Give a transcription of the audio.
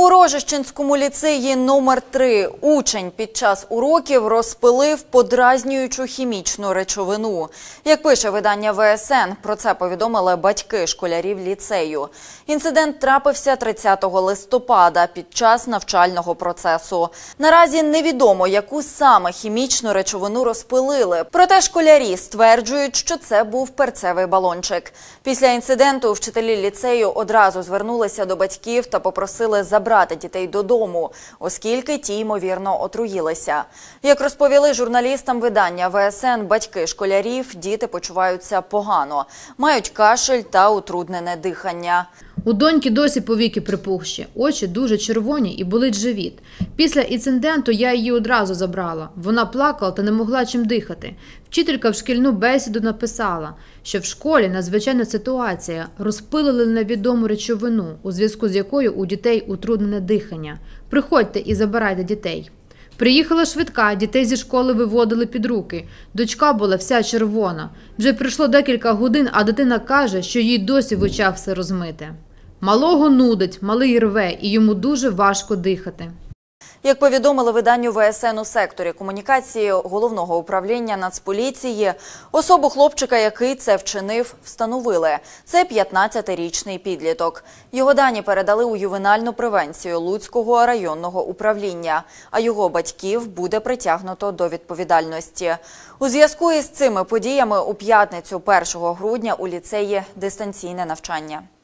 У Рожищенському ліцеї номер 3 учень під час уроків розпилив подразнюючу хімічну речовину. Як пише видання ВСН, про це повідомили батьки школярів ліцею. Інцидент трапився 30 листопада під час навчального процесу. Наразі невідомо, яку саме хімічну речовину розпилили. Проте школярі стверджують, що це був перцевий балончик. Після інциденту вчителі ліцею одразу звернулися до батьків та попросили забрати дітей додому, оскільки ті, ймовірно, отруїлися. Як розповіли журналістам видання ВСН, батьки школярів, діти почуваються погано, мають кашель та утруднене дихання. У доньки досі повіки припухші, очі дуже червоні і болить живіт. Після інциденту я її одразу забрала. Вона плакала та не могла чим дихати. Вчителька в шкільну бесіду написала, що в школі надзвичайна ситуація, розпилили невідому речовину, у зв'язку з якою у дітей утруднене дихання. Приходьте і забирайте дітей. Приїхала швидка, дітей зі школи виводили під руки. Дочка була вся червона. Вже пройшло декілька годин, а дитина каже, що їй досі в очах все розмите. Малого нудить, малий рве, і йому дуже важко дихати. Як повідомили виданню ВСН у секторі комунікації Головного управління Нацполіції, особу хлопчика, який це вчинив, встановили. Це 15-річний підліток. Його дані передали у ювенальну превенцію Луцького районного управління, а його батьків буде притягнуто до відповідальності. У зв'язку із цими подіями у п'ятницю 1 грудня у ліцеї дистанційне навчання.